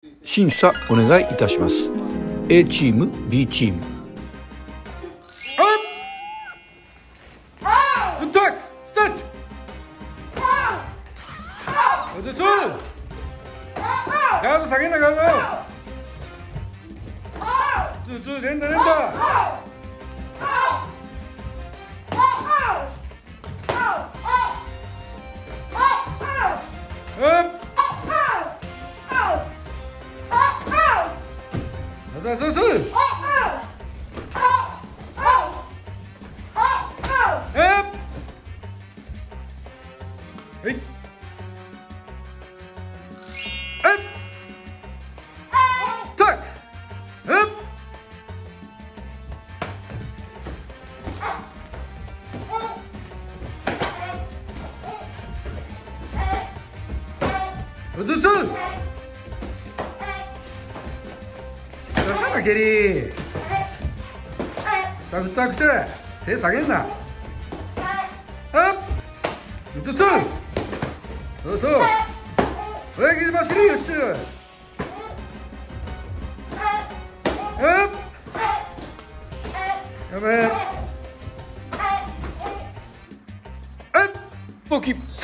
審査お願いいたします。 A チーム B チーム。 가도 사겠나 가도 뚜 낸다 가자 서서 에이 어두두 시끄럽잖아 게리 따뜻따뜻해 배 사겠나 업 어두두 어서 왜 기지 마시리 여씨 업 가만 업 포기